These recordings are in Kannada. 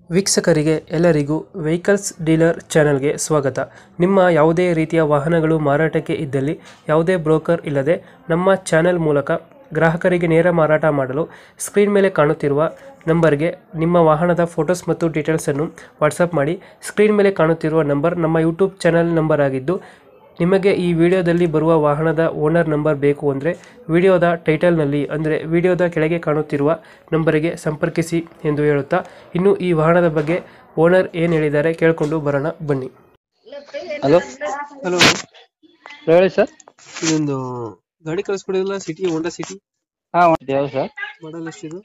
ವೀಕ್ಷಕರಿಗೆ ಎಲ್ಲರಿಗೂ ವೆಹಿಕಲ್ಸ್ ಡೀಲರ್ ಚಾನೆಲ್ಗೆ ಸ್ವಾಗತ. ನಿಮ್ಮ ಯಾವುದೇ ರೀತಿಯ ವಾಹನಗಳು ಮಾರಾಟಕ್ಕೆ ಇದ್ದಲ್ಲಿ ಯಾವುದೇ ಬ್ರೋಕರ್ ಇಲ್ಲದೆ ನಮ್ಮ ಚಾನೆಲ್ ಮೂಲಕ ಗ್ರಾಹಕರಿಗೆ ನೇರ ಮಾರಾಟ ಮಾಡಲು ಸ್ಕ್ರೀನ್ ಮೇಲೆ ಕಾಣುತ್ತಿರುವ ನಂಬರ್ಗೆ ನಿಮ್ಮ ವಾಹನದ ಫೋಟೋಸ್ ಮತ್ತು ಡೀಟೇಲ್ಸನ್ನು ವಾಟ್ಸಪ್ ಮಾಡಿ. ಸ್ಕ್ರೀನ್ ಮೇಲೆ ಕಾಣುತ್ತಿರುವ ನಂಬರ್ ನಮ್ಮ ಯೂಟ್ಯೂಬ್ ಚಾನೆಲ್ ನಂಬರ್ ಆಗಿದ್ದು, ನಿಮಗೆ ಈ ವಿಡಿಯೋದಲ್ಲಿ ಬರುವ ವಾಹನದ ಓನರ್ ನಂಬರ್ ಬೇಕು ಅಂದರೆ ವಿಡಿಯೋದ ಟೈಟಲ್ನಲ್ಲಿ ಅಂದರೆ ವಿಡಿಯೋದ ಕೆಳಗೆ ಕಾಣುತ್ತಿರುವ ನಂಬರಿಗೆ ಸಂಪರ್ಕಿಸಿ ಎಂದು ಹೇಳುತ್ತಾ, ಇನ್ನು ಈ ವಾಹನದ ಬಗ್ಗೆ ಓನರ್ ಏನು ಹೇಳಿದ್ದಾರೆ ಕೇಳಿಕೊಂಡು ಬರೋಣ ಬನ್ನಿ. ಹಲೋ ಹಲೋ, ಹೇಳಿ ಸರ್. ಇದೊಂದು ಗಾಡಿ ಕಳಿಸ್ಕೊಡಿಲ್ಲ, ಸಿಟಿ ಹೋಂಡಾ ಸಿಟಿ ಹಾ ಯಾವ್ದು ಸರ್? ಮಾಡಲ್ ಎಷ್ಟಿದೆ?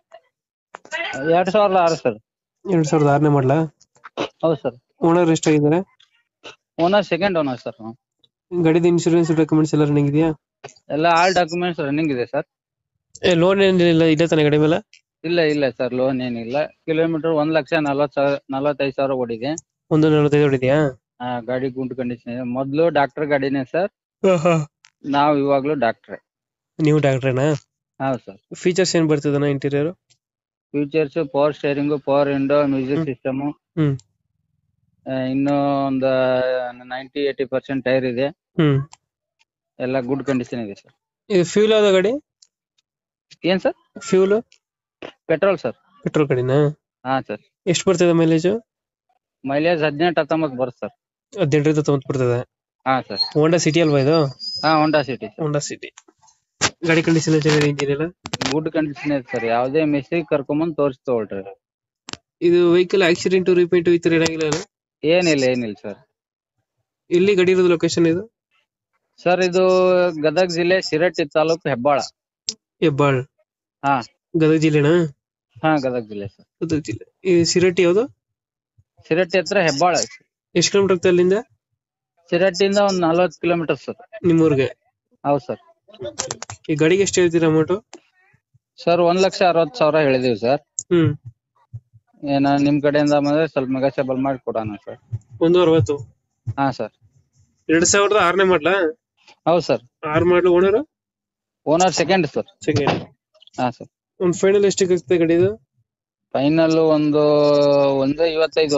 2006 ಸರ್. 2006ನೇ ಮಾಡಲ. ಹೌದು ಸರ್. ಓನರ್ ಎಷ್ಟಾಗಿದ್ದಾರೆ? Owner second owner sir. ಗಾಡಿದ ಇನ್ಶೂರೆನ್ಸ್ ಡಾಕ್ಯುಮೆಂಟ್ಸ್ ಎಲ್ಲ ರನ್ನಿಂಗ್ ಇದೆಯಾ? ಎಲ್ಲ ಆಲ್ ಡಾಕ್ಯುಮೆಂಟ್ಸ್ ರನ್ನಿಂಗ್ ಇದೆ ಸರ್. ಲೋನ್ ಏನಿಲ್ಲ ಇದೆ ತಾನೆ ಗಾಡಿ ಮೇಲೆ? ಇಲ್ಲ ಸರ್, ಲೋನ್ ಏನಿಲ್ಲ. ಕಿಲೋಮೀಟರ್ 1,40,45,000 ಓಡಿದೆ. 145 ಹೊಡಿದ್ಯಾ? ಗಾಡಿ ಗುಂಟ್ ಕಂಡೀಷನ್ ಇದೆ. ಮೊದ್ಲು ಡಾಕ್ಟರ್ ಗಾಡಿನೇ ಸರ್, ನಾವು ಇವಾಗ್ಲೂ ಡಾಕ್ಟ್ರೆ. ನೀವು ಡಾಕ್ಟ್ರೇನಾ? ಹೌದು ಸರ್. ಫೀಚರ್ಸ್ ಏನ್ ಬರ್ತದಣ್ಣ interior? Features power steering, power window, music system, ಹ್ಮ್ ಇನ್ನು ಒಂದು 90-80% ಟೈರ್ ಇದೆ. ಹ್ಮ್ ಎಲ್ಲ ಗುಡ್ ಕಂಡೀಷನ್ ಇದೆ ಸರ್. ಇದು ಫ್ಯೂಲ್ ಯಾವ್ದು ಗಾಡಿ? ಏನ್ sir? Fuel petrol sir. Petrol ಗಾಡಿನಾ? ಹಾ ಸರ್. ಎಷ್ಟು ಬರ್ತದೆ ಮೈಲೇಜ್? ಮೈಲೇಜ್ 18-19 ಬರುತ್ತೆ ಸರ್. 18-19 ಬರ್ತದೆ. ಹಾ ಸರ್. ಹೋಂಡಾ ಸಿಟಿ ಅಲ್ವಾ ಇದು? ಹಾ ಹೋಂಡಾ ಸಿಟಿ. ಹೋಂಡಾ ಸಿಟಿ ಗಾಡಿ ಕಂಡೀಷನ್ ಚೆನ್ನಾಗಿದೆ, ಇಂಟೀರಿಯರ್ ಗುಡ್ ಕಂಡೀಷನ್ ಇದೆ ಸರ್. ಯಾವ್ದೇ ಮೆಸ್ಸಿಗೆ ಕರ್ಕೊಂಬಂದ್ ತೋರಿಸಿ ತಗೊಳ್ರಿ. ಇದು ವೆಹಿಕಲ್ ಆಕ್ಸಿಡೆಂಟ್ ರಿಪೇಂಟ್ ಈ ತರ ಏನಾಗಿಲ್ಲ ಅಲ್ಲ? ಏನಿಲ್ಲ ಸರ್. ಎಲ್ಲಿ ಗಾಡಿ ಇರೋದು ಲೊಕೇಶನ್ ಇದು? ಸರ್ ಇದು ಗದಗ ಜಿಲ್ಲೆ ಶಿರಟ್ಟಿ ತಾಲೂಕು ಹೆಬ್ಬಾಳ. ಹೆಬ್ಬಾಳ್? ಹಾ ಗದಗ ಜಿಲ್ಲೆನಾ? ಹಾ ಗದಗ ಜಿಲ್ಲೆ ಸರ್. ಗದಗ ಜಿಲ್ಲೆ. ಈ ಸಿರಟ್ಟಿ ಯಾವ್ದು? ಶಿರಟ್ಟಿ ಹತ್ರ ಹೆಬ್ಬಾಳ. ಎಷ್ಟು ಕಿಲೋಮೀಟರ್ ಆಗ್ತದೆ ಅಲ್ಲಿಂದ? ಶಿರಟ್ಟಿಯಿಂದ ಒಂದ್ 40 ಕಿಲೋಮೀಟರ್ ಸರ್. ನಿಮ್ಮೂರ್ಗೆ? ಹೌದು ಸರ್. ಈ ಗಾಡಿಗೆ ಎಷ್ಟು ಹೇಳ್ತೀರಾ ಅಮೌಂಟ್? ಸರ್ 1,60,000 ಹೇಳಿದೀವಿ ಸರ್. ಹ್ಮ್ ಏನ ನಿಮ್ ಕಡೆಯಿಂದ ಬಂದ್ರೆ ಸ್ವಲ್ಪ ನೆಗೋಷಿಯಬಲ್ ಮಾಡಿ ಕೊಡೋಣ ಸರ್. 160? ಹಾ ಸರ್. 2006ನೇ ಮಾಡ್ಲಾ? ಹೌದು ಸರ್. 6 ಮಾಡ್ಲು. Owner? Owner second sir. Second. ಹಾ ಸರ್. ಒಂದು ಫೈನಲ್ ಎಷ್ಟಕ್ಕೆ ಆಗ್ತದೆ ಗಾಡಿದು? ಫೈನಲ್ ಒಂದು 1.25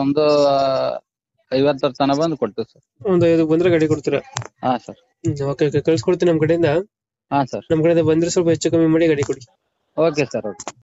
1.50 ತನ ಬಂದು ಕೊಡ್ತೀವಿ ಸರ್. ಒಂದು 5 ಬಂದ್ರೆ ಗಾಡಿ ಕೊಡ್ತೀರಾ? ಹಾ ಸರ್. ಓಕೆ ಕಳ್ಸ್ಕೊಡ್ತೀನಿ ನಮ್ಮ ಕಡೆಯಿಂದ. ಹಾ ಸರ್. ನಮ್ಮ ಕಡೆಯಿಂದ ಬಂದ್ರೆ ಸ್ವಲ್ಪ ಹೆಚ್ಚು ಕಮ್ಮಿ ಮಾಡಿ ಗಾಡಿ ಕೊಡಿ. Okay sir. ಓಕೆ.